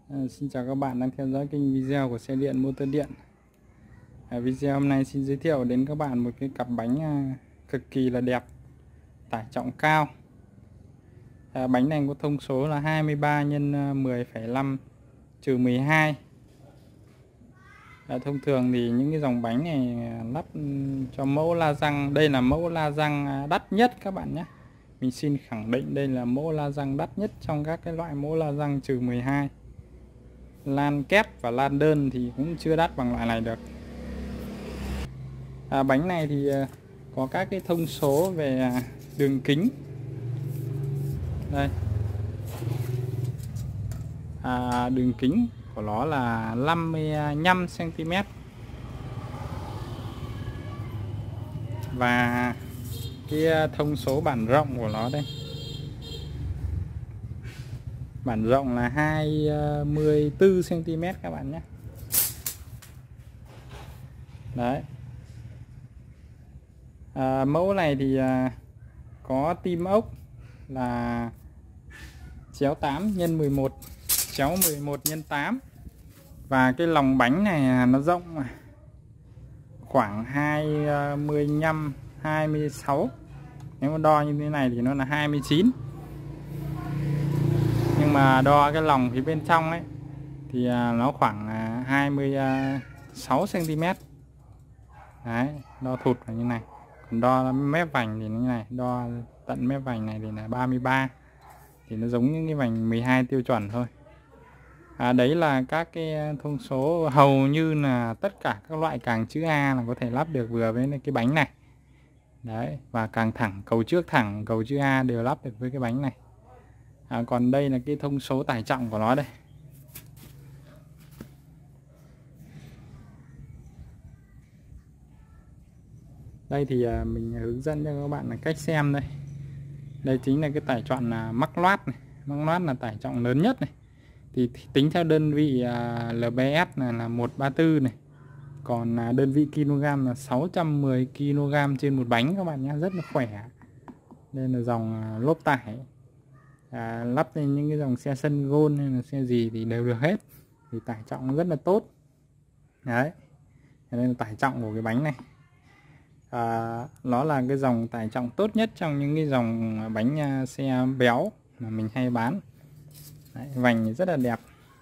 Xin chào các bạn đang theo dõi kênh video của xe điện motor điện. Video hôm nay xin giới thiệu đến các bạn một cái cặp bánh cực kỳ là đẹp, tải trọng cao. Bánh này có thông số là 23 x 10,5 trừ 12. Thông thường thì những cái dòng bánh này lắp cho mẫu la răng, đây là mẫu la răng đắt nhất các bạn nhé. Mình xin khẳng định đây là mẫu la răng đắt nhất trong các cái loại mẫu la răng trừ 12. Lan kép và lan đơn thì cũng chưa đắt bằng loại này được. Bánh này thì có các cái thông số về đường kính. Đây. Đường kính của nó là 55 cm. Và cái thông số bản rộng của nó đây. Bản rộng là 24 cm các bạn nhé. Đấy. Mẫu này thì có tim ốc là chéo 8 x 11, chéo 11 x 8. Và cái lòng bánh này nó rộng khoảng 25 26. Nếu mà đo như thế này thì nó là 29. Nhưng mà đo cái lòng phía bên trong ấy thì nó khoảng 26 cm. Đấy, đo thụt là như này. Còn đo mép vành thì như này, đo tận mép vành này thì là 33. Thì nó giống như cái vành 12 tiêu chuẩn thôi. Đấy là các cái thông số hầu như là tất cả các loại càng chữ A là có thể lắp được vừa với cái bánh này. Đấy, và càng thẳng, cầu trước thẳng, cầu chữ A đều lắp được với cái bánh này. Còn đây là cái thông số tải trọng của nó đây. Đây thì mình hướng dẫn cho các bạn là cách xem đây. Đây chính là cái tải trọng là mắc loát này. Mắc loát là tải trọng lớn nhất này. Thì tính theo đơn vị lbs là 134 này. Còn đơn vị kg là 610 kg trên một bánh các bạn nhé, rất là khỏe. Đây là dòng lốp tải. Lắp lên những cái dòng xe sân gôn hay là xe gì thì đều được hết. Thì tải trọng rất là tốt. Đấy. Đây là tải trọng của cái bánh này. Nó là cái dòng tải trọng tốt nhất trong những cái dòng bánh xe béo mà mình hay bán. Đấy, vành rất là đẹp.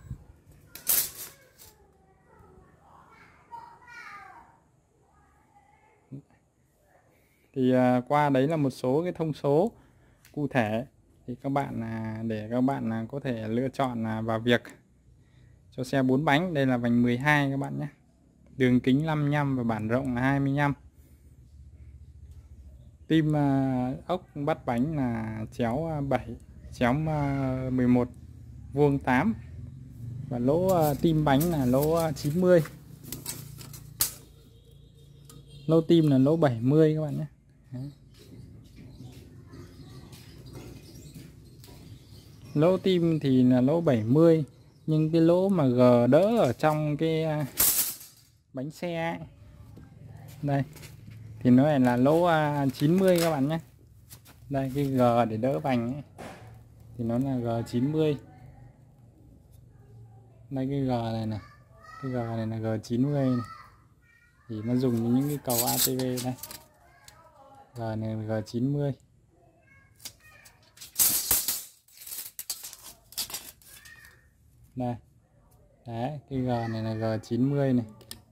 Thì qua đấy là một số cái thông số cụ thể thì các bạn để các bạn có thể lựa chọn vào việc cho xe 4 bánh. Đây là vành 12 các bạn nhé. Đường kính 55 và bản rộng là 25. Tim ốc bắt bánh là chéo 7, chéo 11, vuông 8. Và lỗ tim bánh là lỗ 90. Lỗ tim là lỗ 70 các bạn nhé. Đấy. Lỗ tim thì là lỗ 70, nhưng cái lỗ mà G đỡ ở trong cái bánh xe ấy. Đây thì nó này là lỗ 90 các bạn nhé. Đây cái G để đỡ vành ấy. Thì nó là G90. Đây cái G này nè, cái G này là G90 này. Thì nó dùng những cái cầu ATV đây. G này là G90. Đây. Đấy, cái G này là G90 này.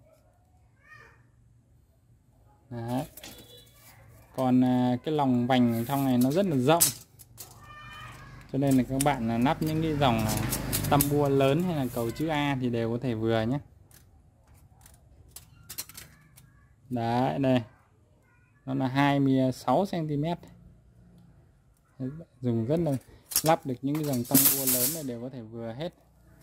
Đấy. Còn cái lòng vành trong này nó rất là rộng. Cho nên là các bạn lắp những cái dòng tăm bua lớn hay là cầu chữ A thì đều có thể vừa nhé. Đấy, đây. Nó là 26 cm. Dùng rất là lắp được những cái dòng tăm bua lớn này đều có thể vừa hết.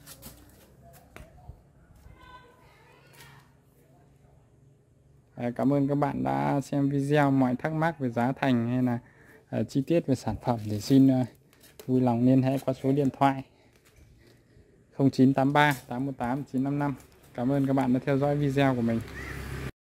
Cảm ơn các bạn đã xem video. Mọi thắc mắc về giá thành hay là chi tiết về sản phẩm thì xin vui lòng liên hệ qua số điện thoại 0983 818 955. Cảm ơn các bạn đã theo dõi video của mình.